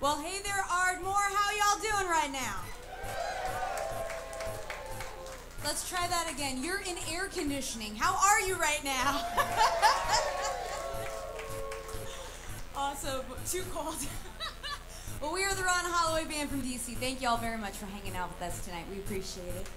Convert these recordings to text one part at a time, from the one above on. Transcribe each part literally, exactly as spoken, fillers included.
Well, hey there, Ardmore. How y'all doing right now? Let's try that again. You're in air conditioning. How are you right now? Awesome. Too cold. Well, we are the Ron Holloway Band from D C. Thank y'all very much for hanging out with us tonight. We appreciate it.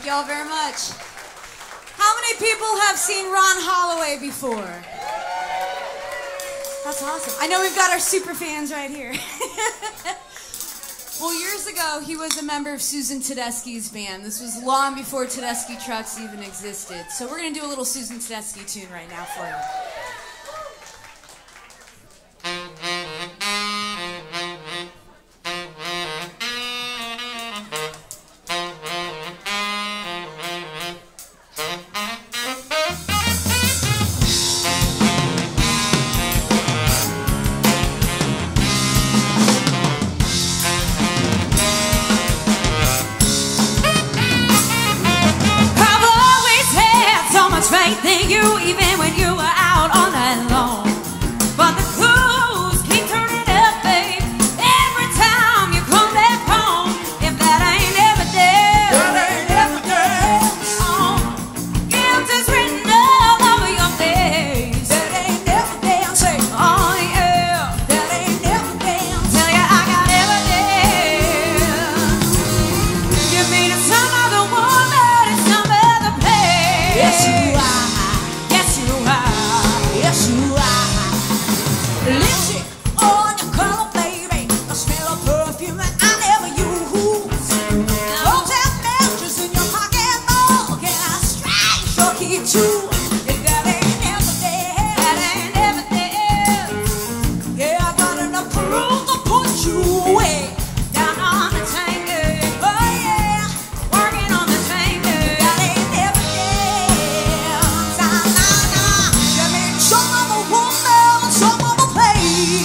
you all very much. How many people have seen Ron Holloway before? That's awesome. I know we've got our super fans right here. Well, years ago, he was a member of Susan Tedeschi's band. This was long before Tedeschi trucks even existed. So we're going to do a little Susan Tedeschi tune right now for you. Faith in you even when you were out on that lawn. But the clues keep turning up, babe, every time you come back home. If that ain't evidence, that ain't evidence. Oh, guilt is written all over your face. That ain't evidence. Oh yeah, that ain't evidence. Tell you I got evidence. You mean it's some other woman in some other place. Yes, you. Yes, you are. Lipstick on your collar, baby. The smell of perfume that I never use. Hotel mattress in your pocketbook, and I strange your key too. If that ain't evidence, that ain't evidence. Yeah, I got enough proof to put you away. Down on the tanker. Oh yeah, working on the tanker. That ain't evidence. Nah, nah, nah. Some other woman, some other place.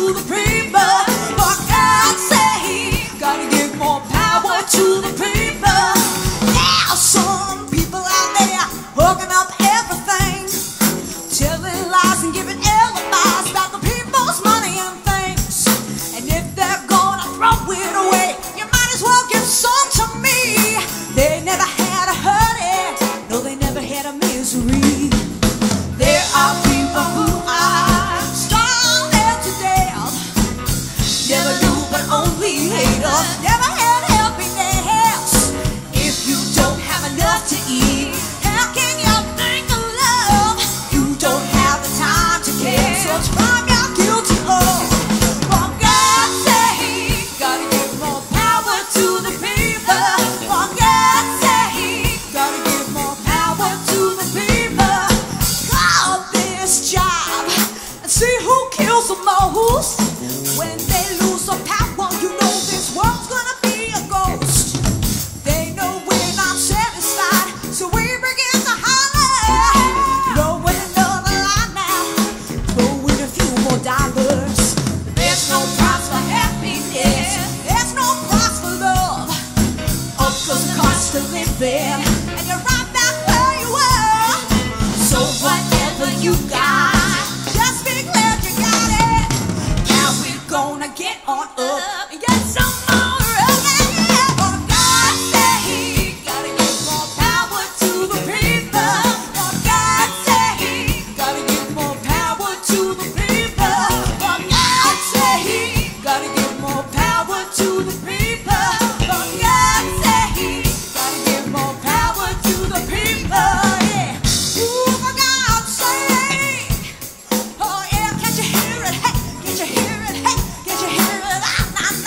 to the people. For God's sake, gotta give more power to the people. There are some people out there hooking up everything, telling lies and giving alibis about the people's money and things. And if they're gonna throw it away, you might as well give some to me. They never had a hurting, no, they never had a misery. There are people who are strong and to death, never knew but only hate us, never had helping hands. If you don't have enough to eat, how can you think of love? You don't have the time to care, so it's crime you're guilty of. For God's sake, gotta give more power to the people. For God's sake, gotta give more power to the people. Call this job and see who kills the most. When they lose the power, you know this world's gonna be a ghost. They know we're not satisfied, so we begin to holler. Throw in another line now, throw in a few more dollars. There's no price for happiness, there's no price for love. Up goes the cost of living, and you're right back where you were. So whatever you got, just be glad you got it. Now we're gonna get on up and get some more of it. For God's sake, gotta give more power to the people. For God's sake, gotta give more power to the people. For God's sake, gotta give more power to the people. For God's sake, gotta give more power to the people. Yeah. Ooh, for God's sake. Oh yeah, can't you hear it? Hey, can't you hear it? Hey, can't you hear it? Ah, nah,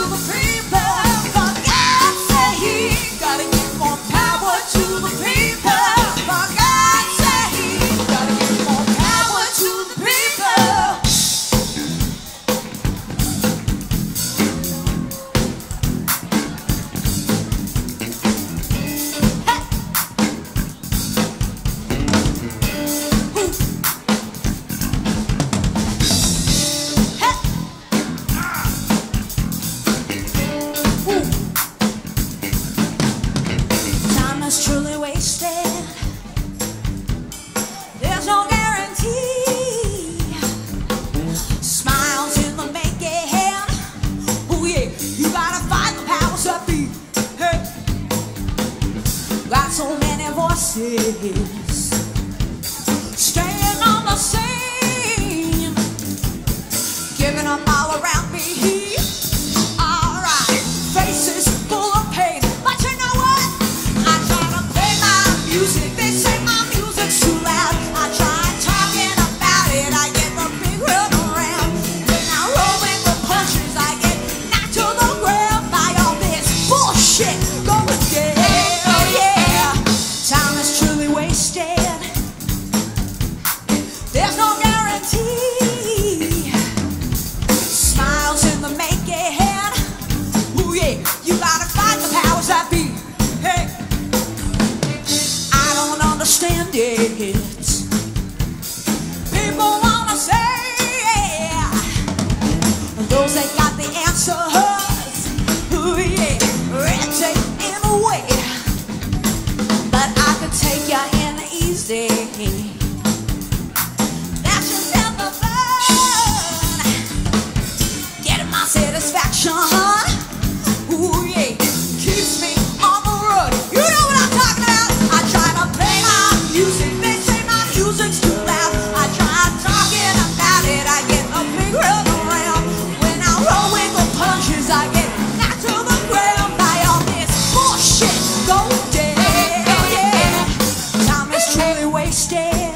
the people. For God's sake, gotta give more power to the people. For God's sake, gotta give more power to the people. Time is truly wasted. There's no guarantee. Smiles in the making. Oh yeah, you gotta fight the powers that be. Hey. Got so many voices staying on the scene, giving up all around me. Alright, faces full of pain, but you know what? I try to play my music, they say my music's too loud. I try talking about it, I get the big run around. When I roll with the punches, I get knocked to the ground by all this bullshit going down. Oh yeah, time is truly wasted. There's no guarantee. Smiles in the making. Ooh yeah, you gotta fight the powers that be. Hey, I don't understand it. People wanna say, yeah, those that got the answers. Ooh yeah, red tape in a way, but I could take ya in easy. That's just never fun. Getting my satisfaction. Ooh yeah, keeps me on the road. You know what I'm talking about. I try to play my music, they say my music's too loud. I try talking about it, I get a big run around. When I roll with the punches, I get knocked to the ground by all this bullshit going down. Yeah, time is truly wasted.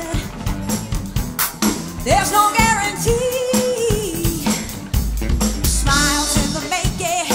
There's no guarantee. Smiles in the making.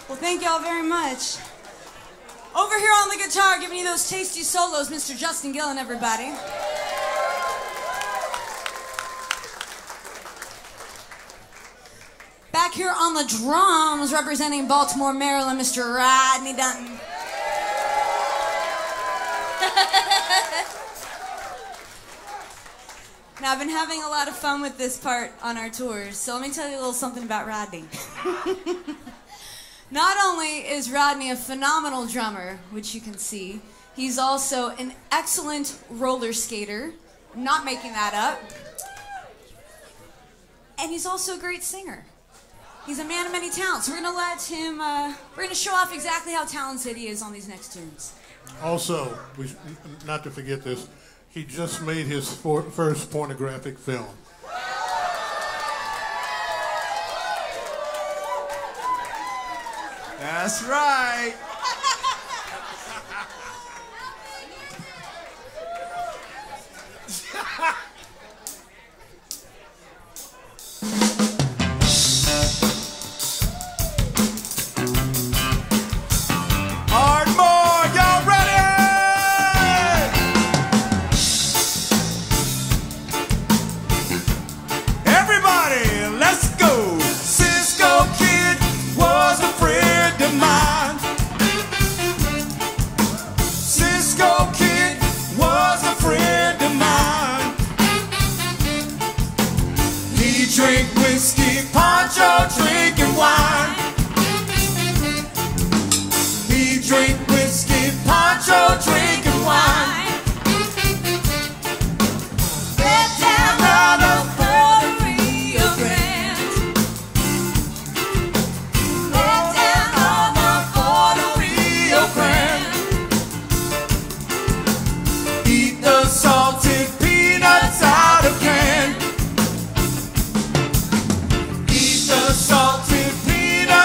Well, thank y'all very much. Over here on the guitar, giving you those tasty solos, Mister Justin Gillen, everybody. Back here on the drums, representing Baltimore, Maryland, Mister Rodney Dunton. Now, I've been having a lot of fun with this part on our tours, so let me tell you a little something about Rodney. Not only is Rodney a phenomenal drummer, which you can see, he's also an excellent roller skater, I'm not making that up, and he's also a great singer. He's a man of many talents. We're going to let him, uh, we're going to show off exactly how talented he is on these next tunes. Also, we, not to forget this, he just made his for, first pornographic film. That's right. Drink whiskey, poncho, drinking wine. He drink whiskey, poncho, drinking wine. Get down on the Puerto Rio Grande. Get down on the Puerto Rio Grande. Eat the salted peanuts out of can. Salted peanuts.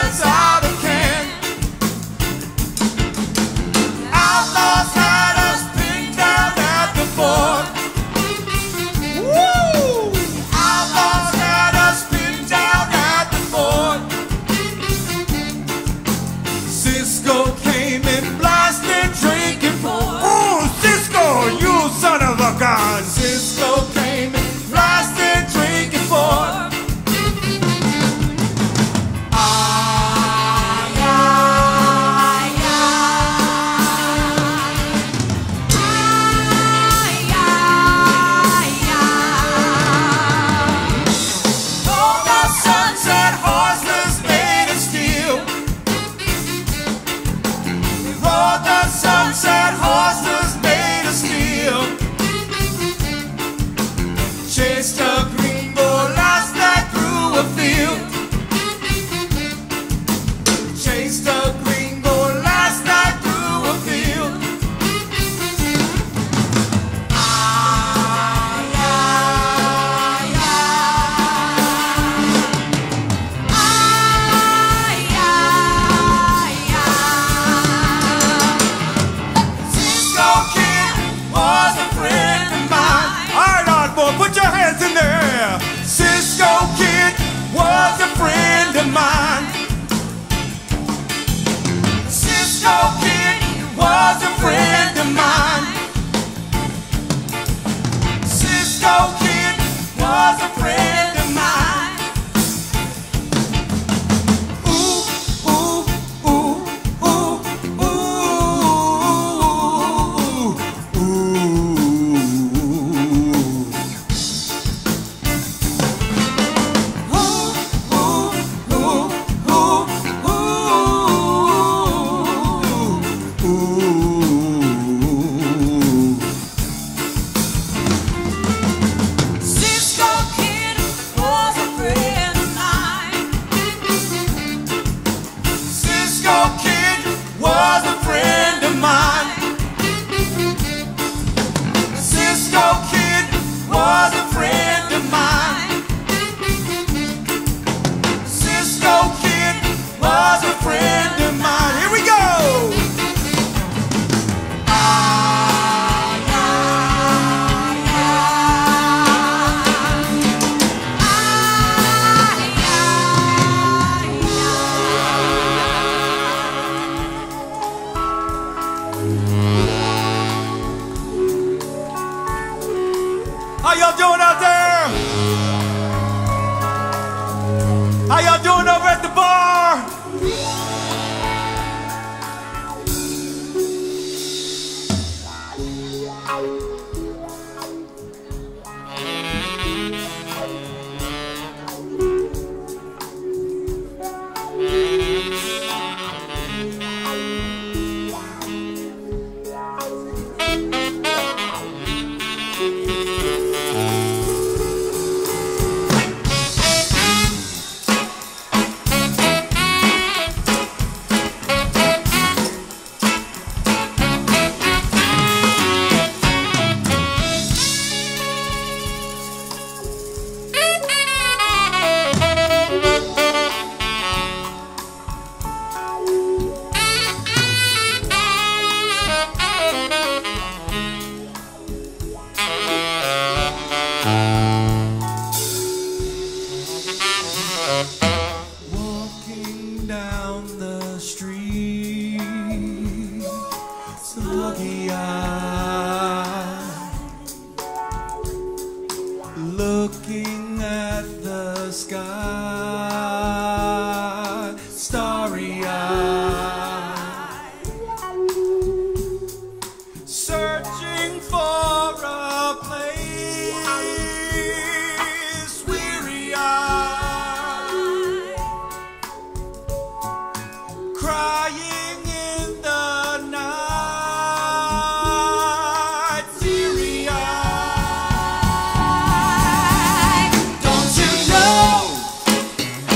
looking at the sky, starry-eyed, searching for a place, weary-eyed, crying in the night, teary-eyed. Don't you know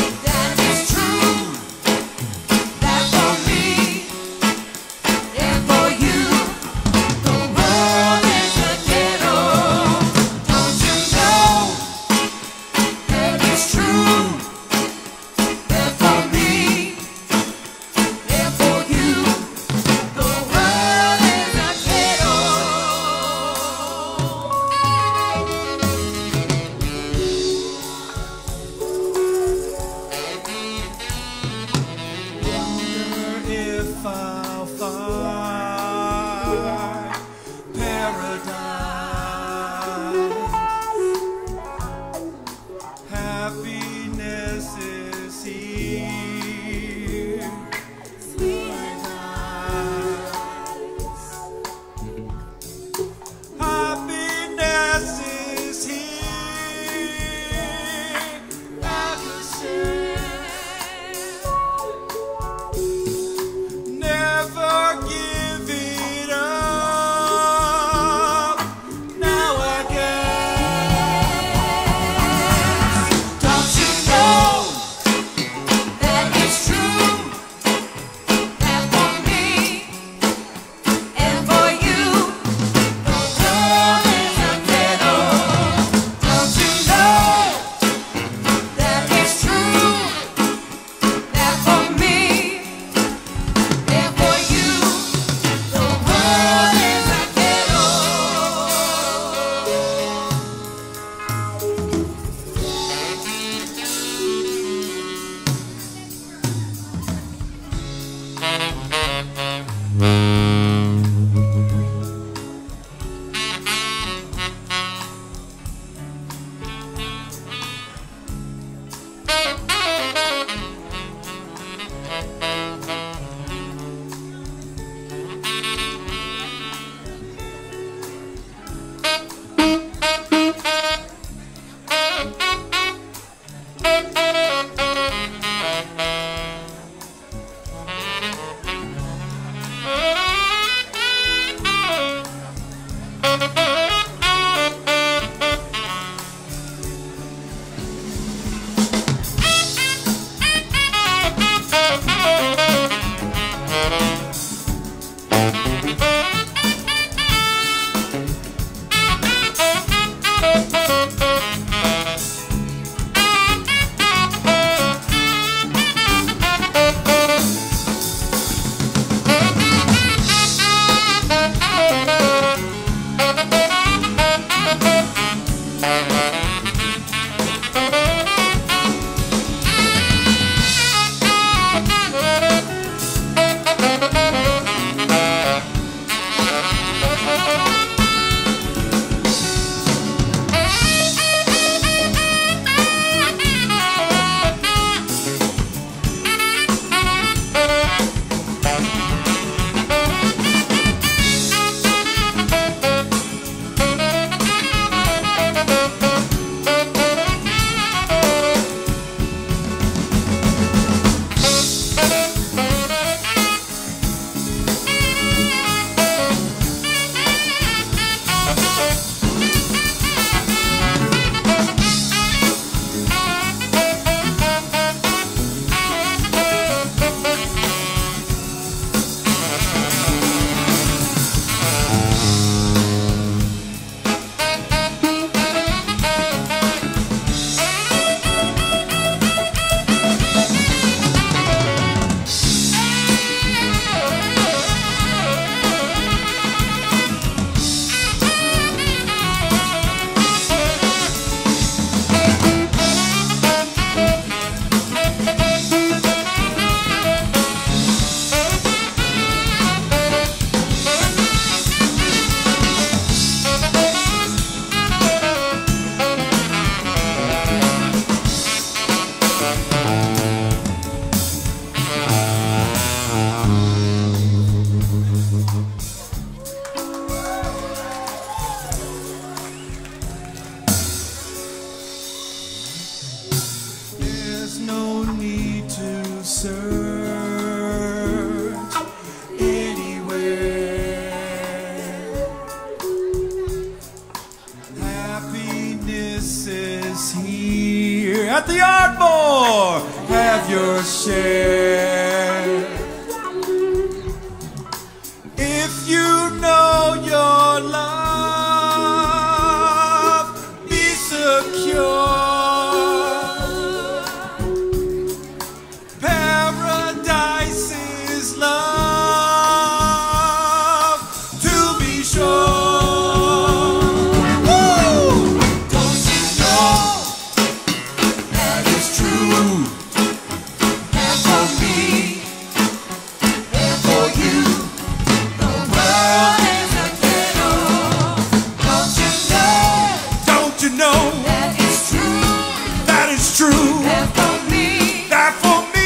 at the Ardmore, have your share. If you know your love, be secure. Paradise is love, to be sure. Woo! Don't you know that it's true? And for me, and for you, the world is a ghetto. Don't you know? Don't you know that it's true? That it's true. And for me, that for me.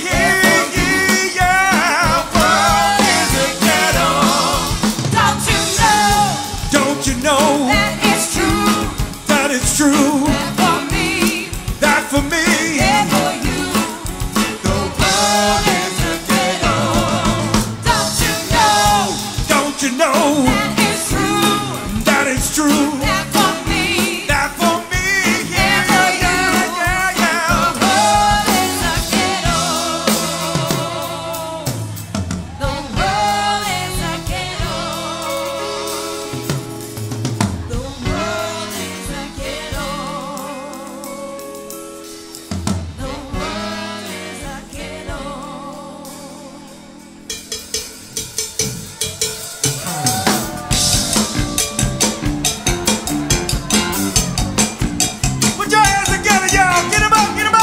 True. That for me, that for me, and for you, the world is a ghetto. Don't you know? Don't you know? That it's true. That it's true. That for me, that for me, and for you, yeah, yeah, the world is a ghetto. The world is a ghetto. The world is a ghetto. Put your hands together, y'all. Get 'em up, get 'em up.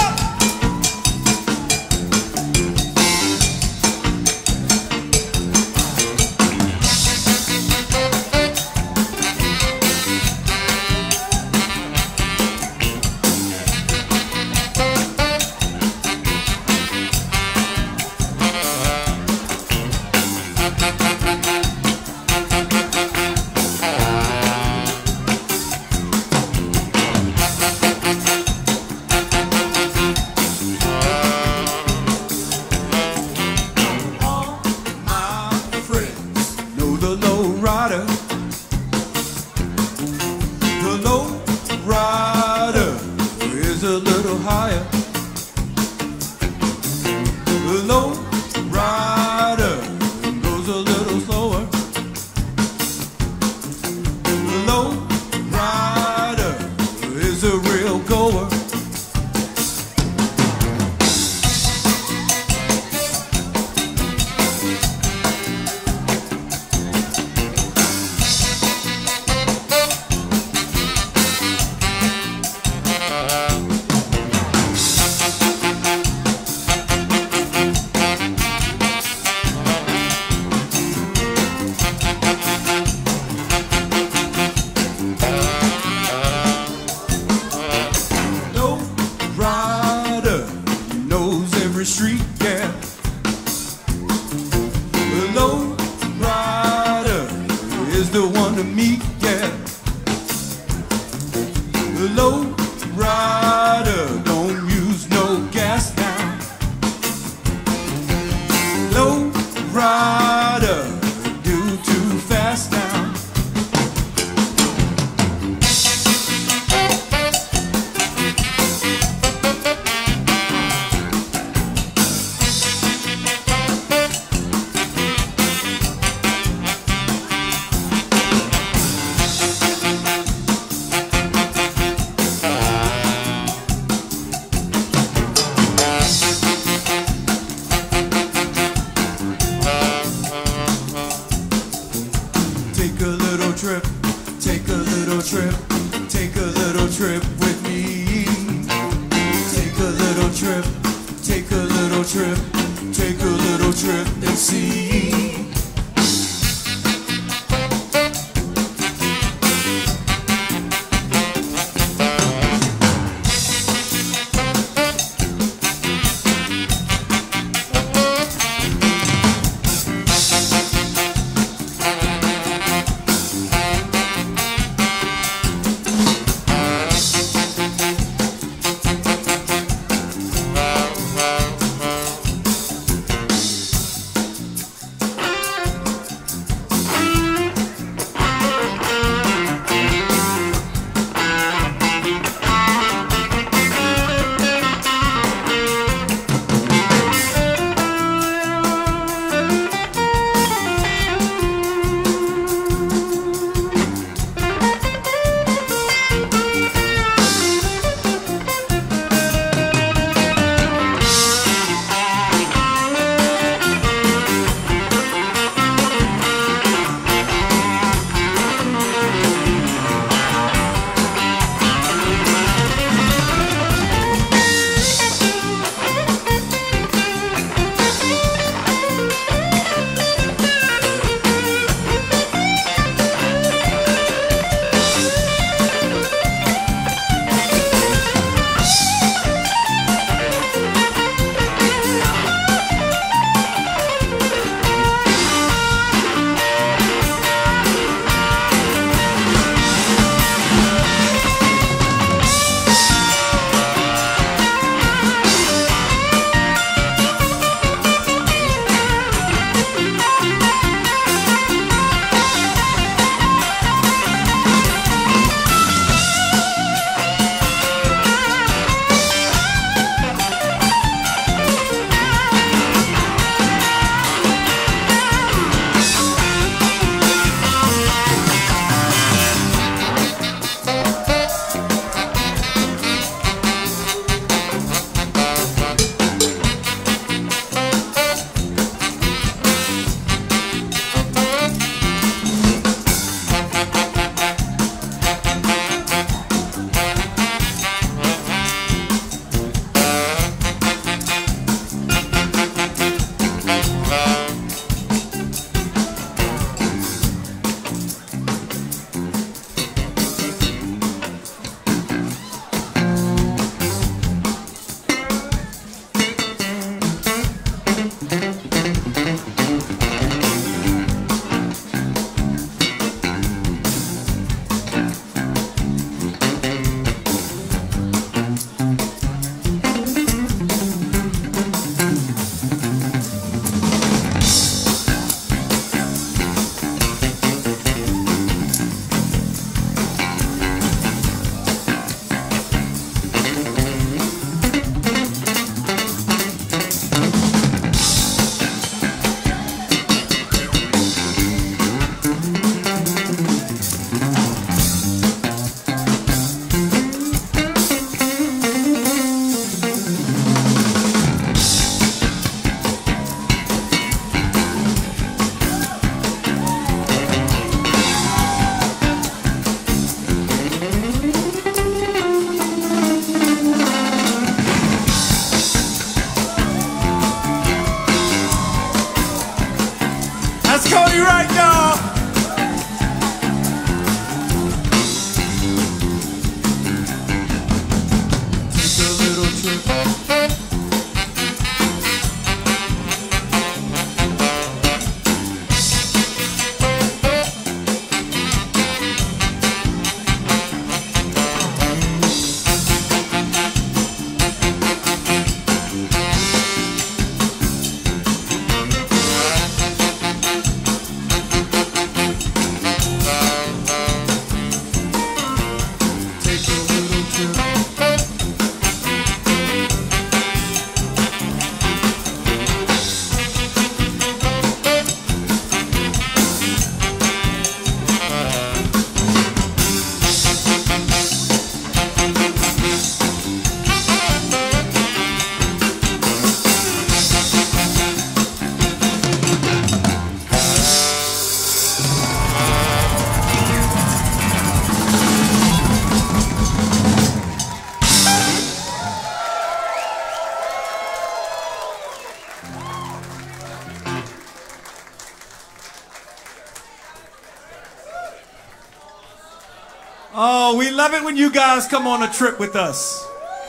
Oh, we love it when you guys come on a trip with us.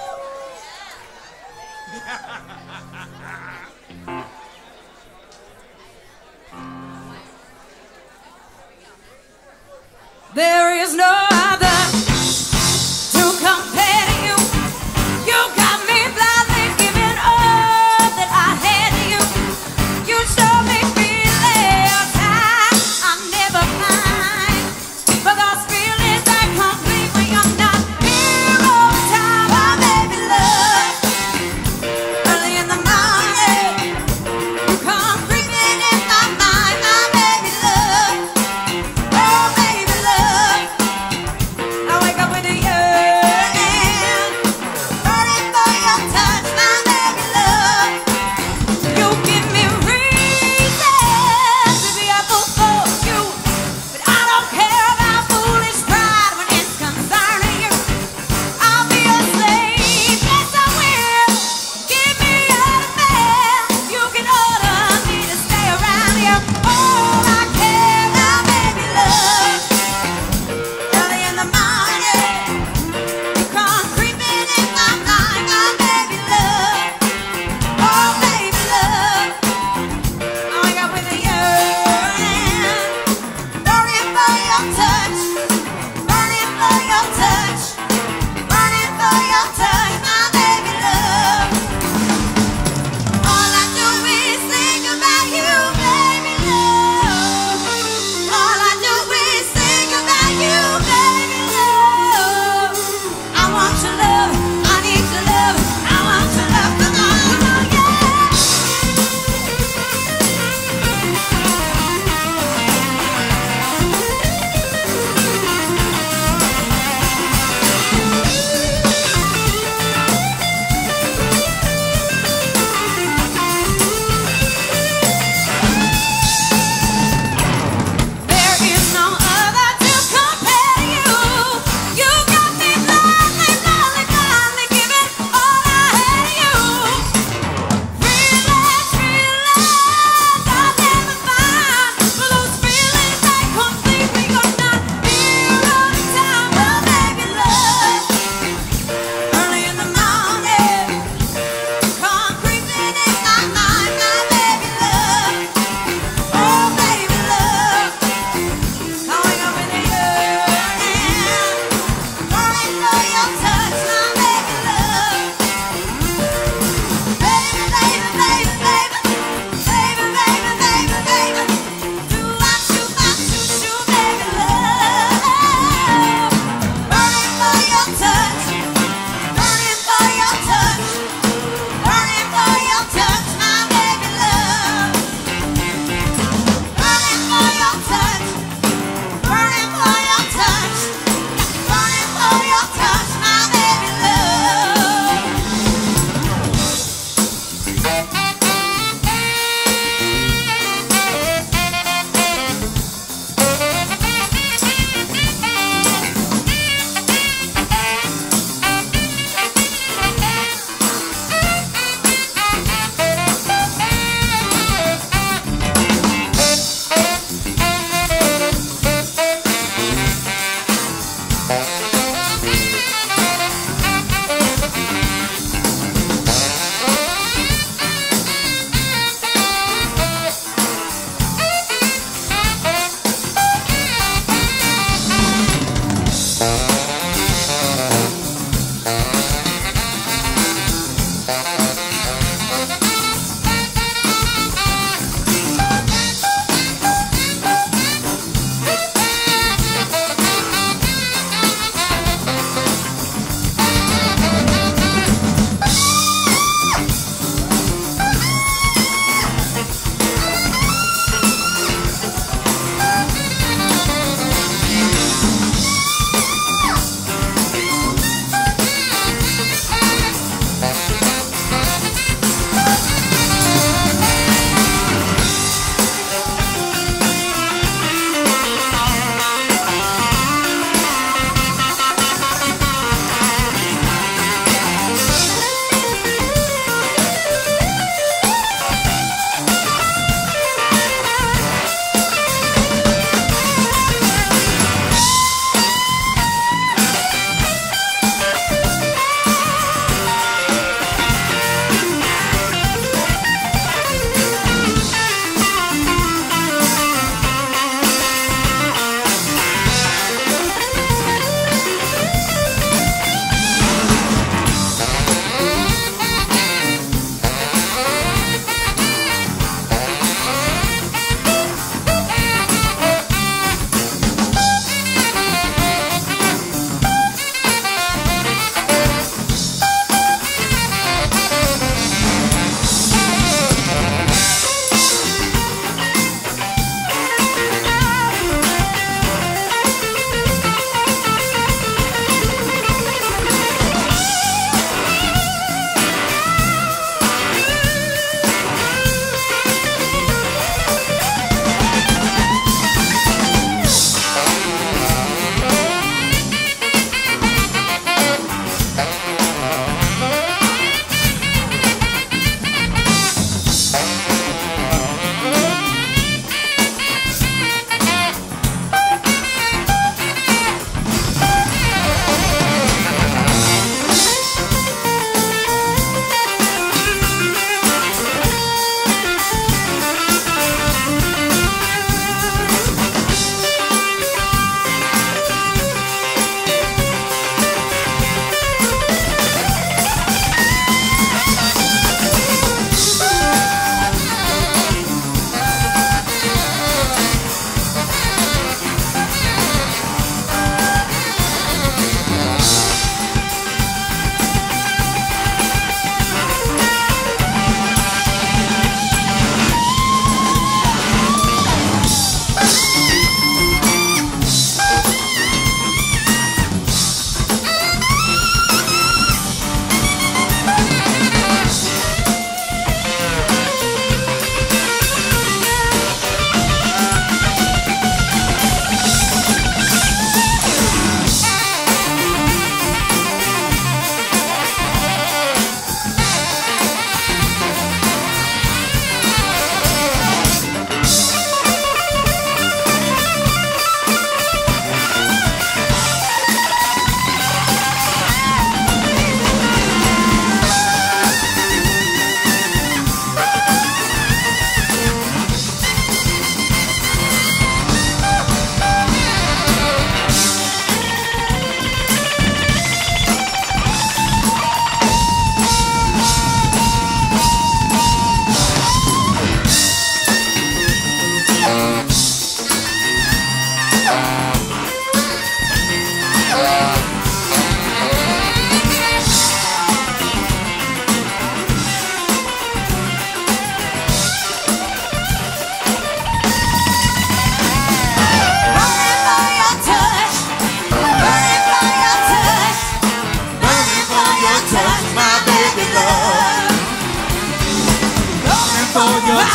There is no other to compare to you. You got me blindly giving all that I had to you. You show me feelings I never find. But those feelings are complete when you're not here all the time. Oh, baby, love. Early in the morning, you come creeping in my mind. Oh, baby, love. Oh, baby, love.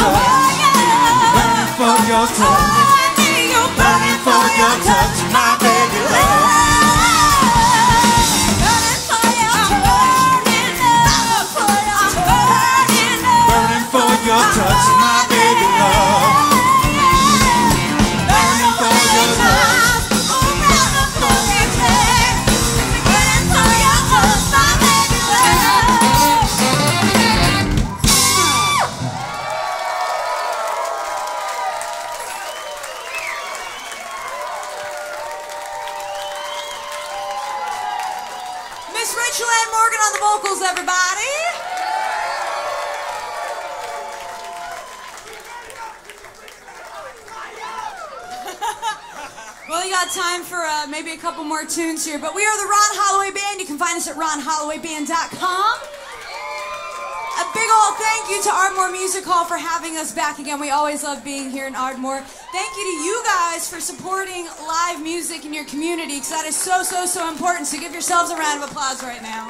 Tunes here, but we are the Ron Holloway Band. You can find us at ron holloway band dot com. A big old thank you to Ardmore Music Hall for having us back again. We always love being here in Ardmore. Thank you to you guys for supporting live music in your community, because that is so, so, so important. So give yourselves a round of applause right now.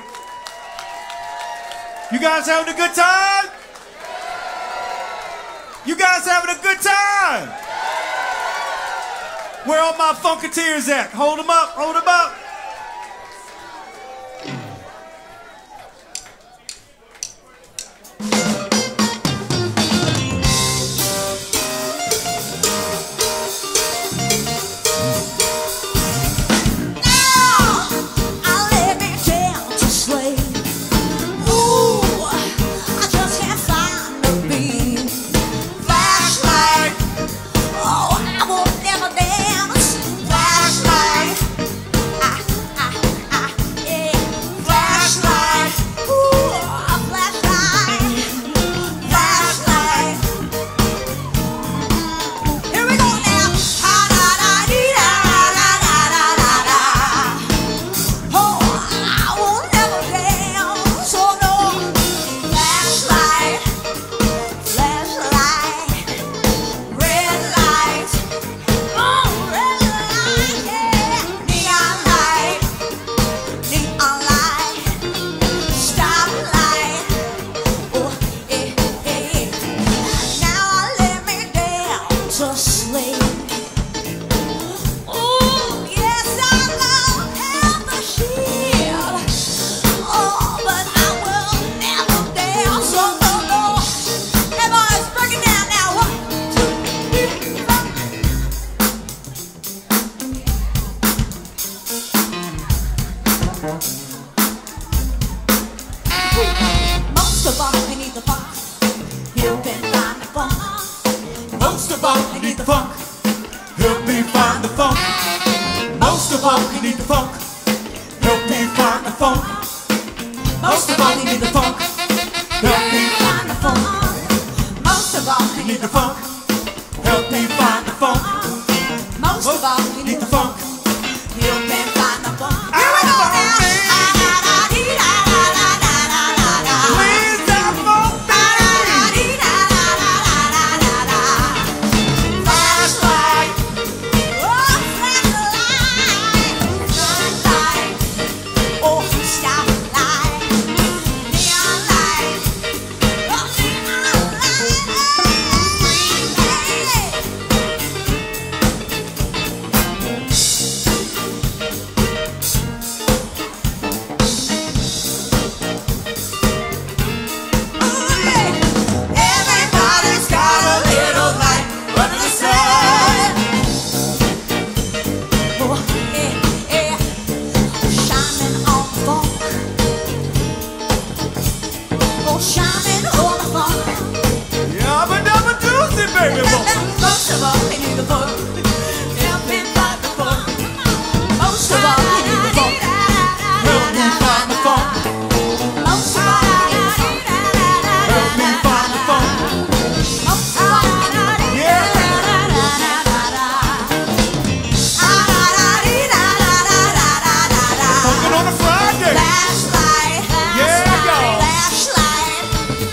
You guys having a good time? You guys having a good time? Where all my funketeers at? Hold them up, hold them up.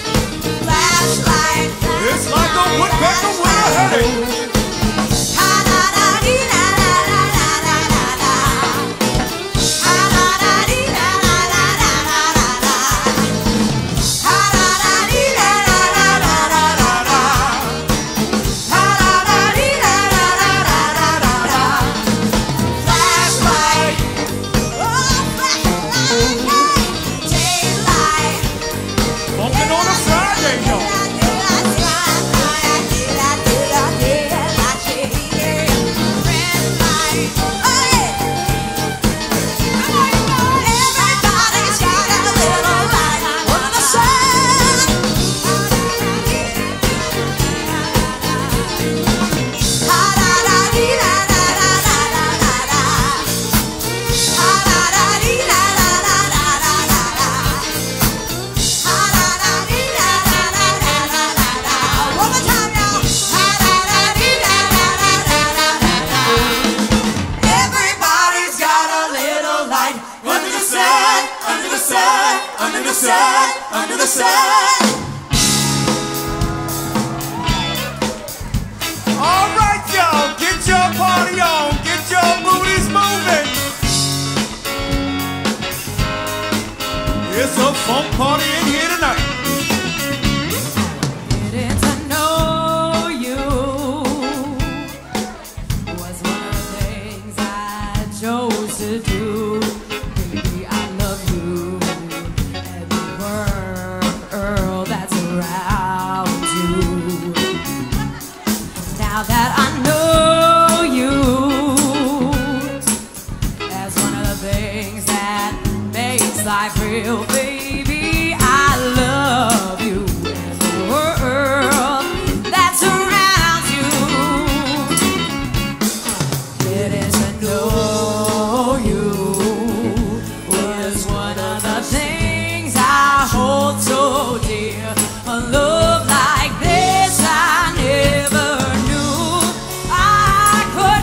It's like a woodpecker with a headache. side, under the side. All right, y'all, get your party on, get your booties moving. It's a funk party in here tonight. Getting to know you was one of the things I chose to do. Baby, I love you and the world that's around you. Now that I know you as one of the things that makes life real, baby, I love you and the world that surrounds you. Getting to know you was one of the things I hold so dear. A love like this I never knew I could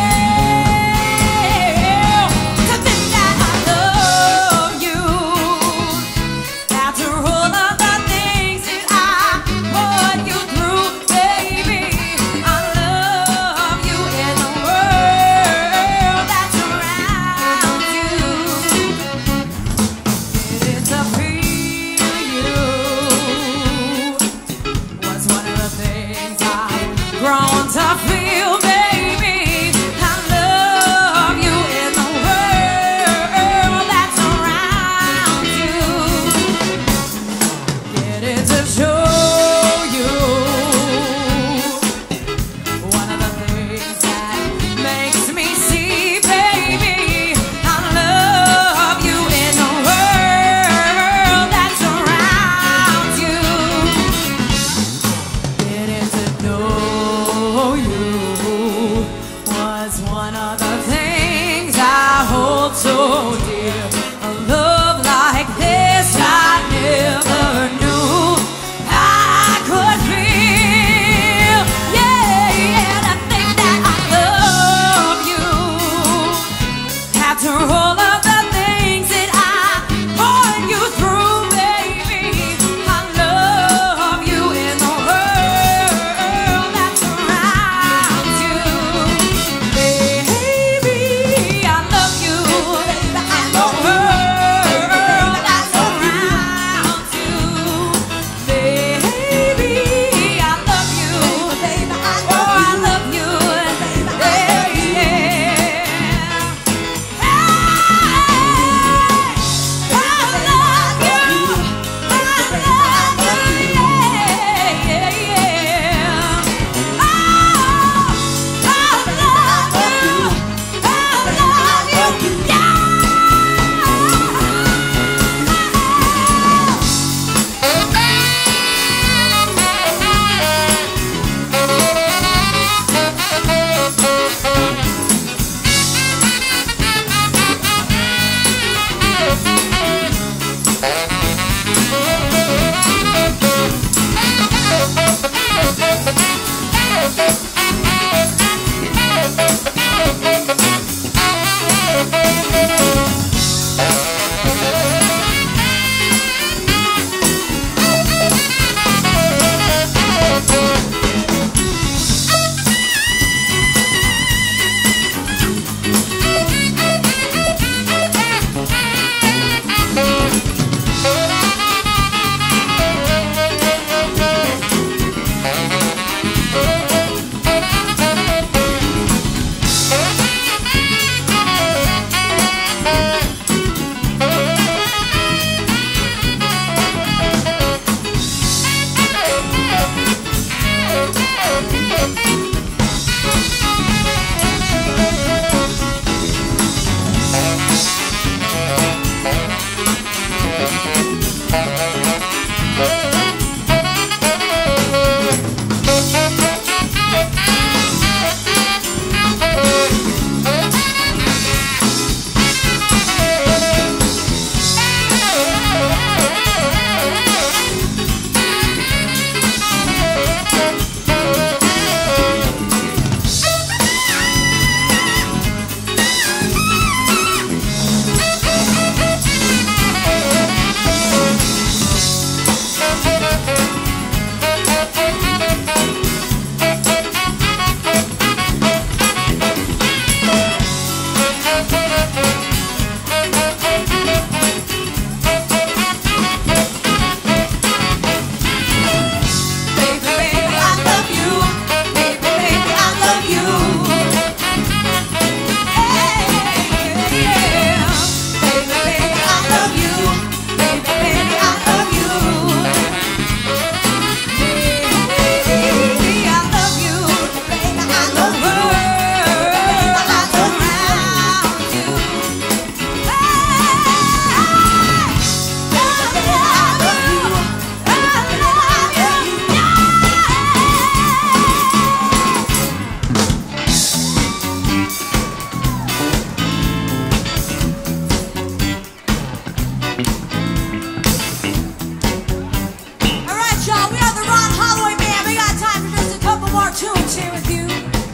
feel. To think that I love you after all of the things that I put you through, baby. I love you in the world that's around you. Getting to feel you was one of the things I've grown to feel, baby. I love you in the world that's around you. Getting to show you one of the things that makes me see, baby. I love you in the world that's around you. Getting to know you was one of the things I hold so dear. A love like this I never knew I could feel. Yeah, yeah, to think that I love you after all of the things that I put you through, baby. I love you in the world that's around you. Baby, I love you in the world that's around you. Baby, I love you. Oh, I love you. Yeah, yeah. are two and two with you.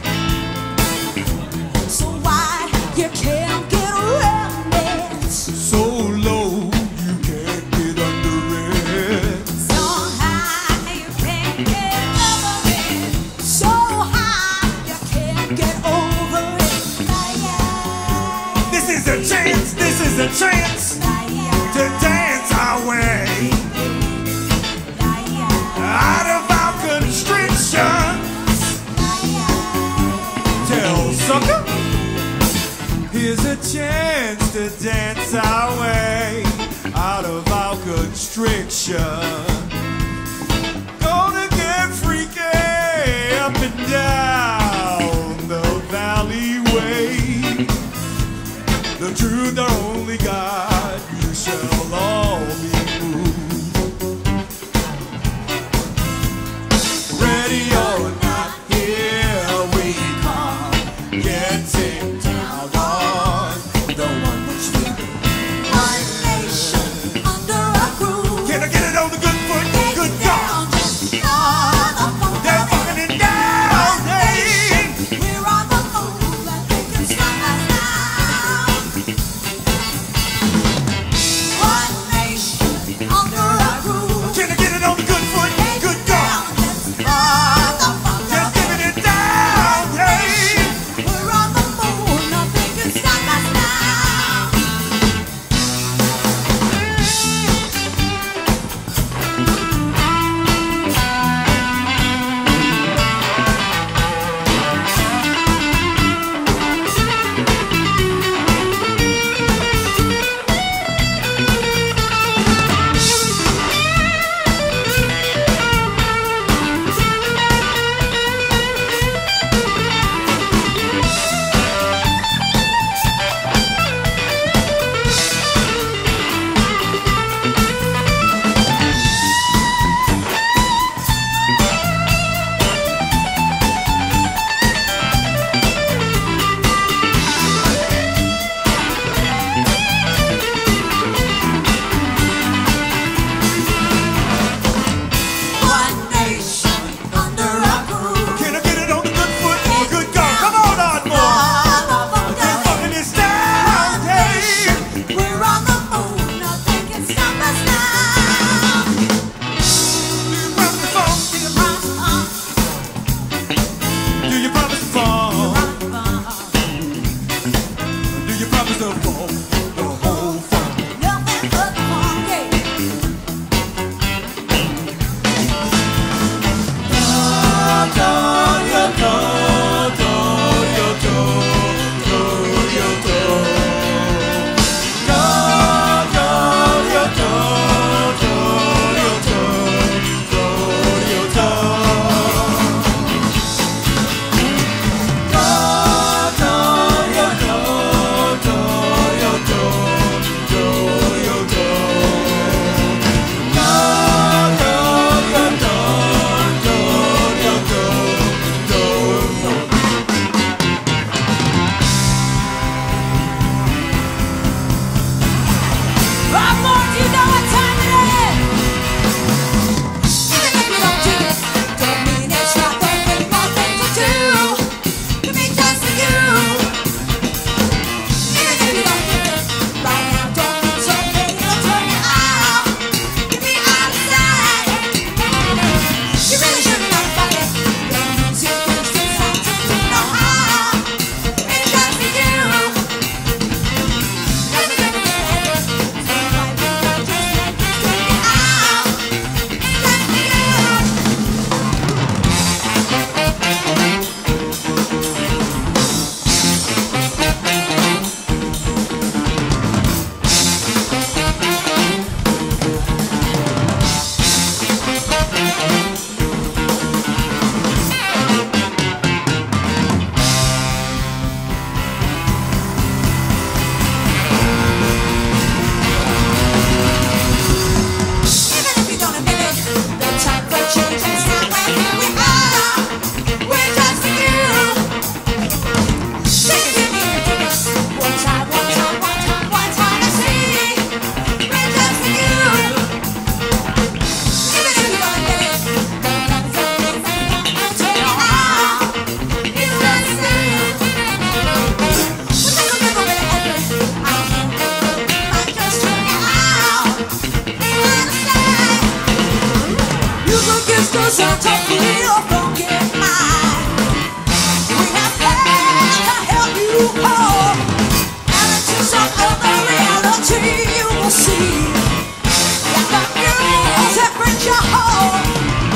So wide you can't get around it. So low you can't get under it. So high you can't get over it. So high you can't get over it. This is a chance, this is a chance to dance our way out of our constrictions. Tell sucker, here's a chance to dance our way out of our constriction. Gonna get freaky up and down the valleyway. The truth, the only God, you shall all be moved. Ready or not, here we come, getting down on the one which we do. One nation under a groove. Can I get it on the good foot? Good God! They're fucking it down, hey! We're on the move and they can stop us now. such a real funky mind. We have plans to help you home, and into some other reality you will see that the music brings you home.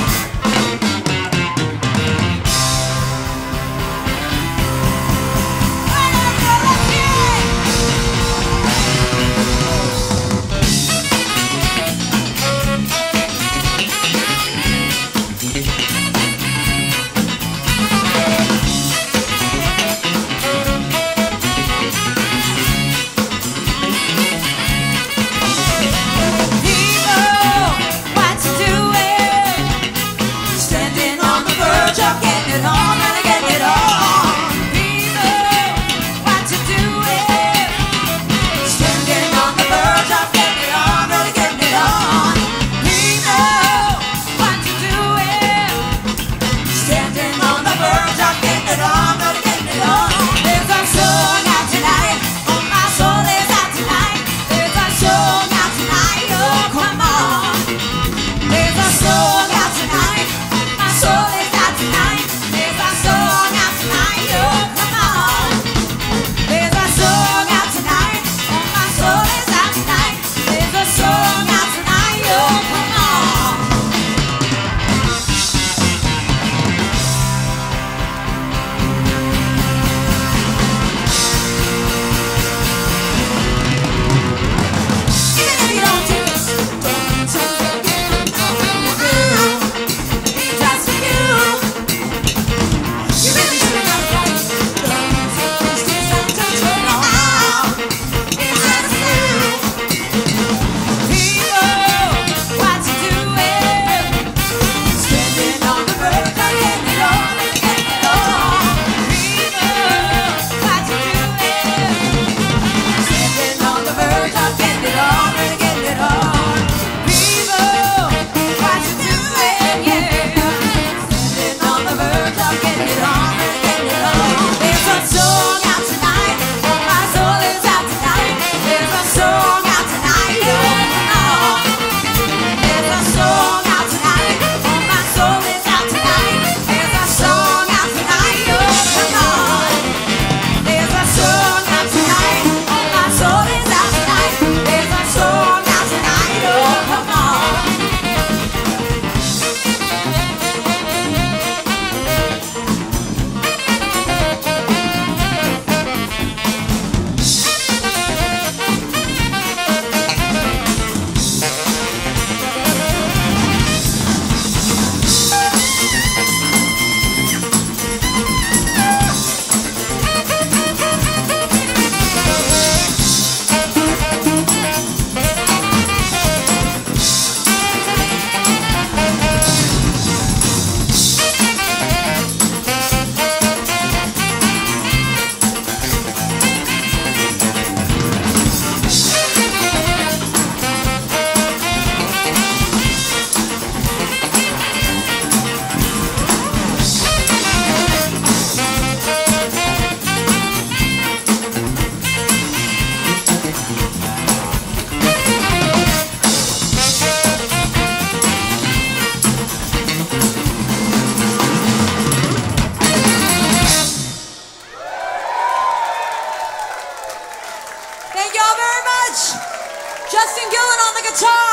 Gillen on the guitar,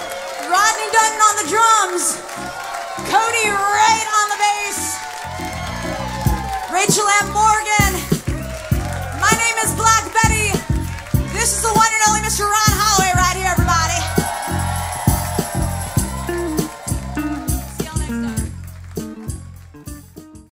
Rodney Dunton on the drums, Cody right on the bass, Rachel M. Morgan. My name is Black Betty. This is the one and only Mister Ron